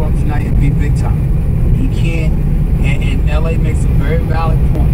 from tonight and be big time. He can't, and LA makes a very valid point.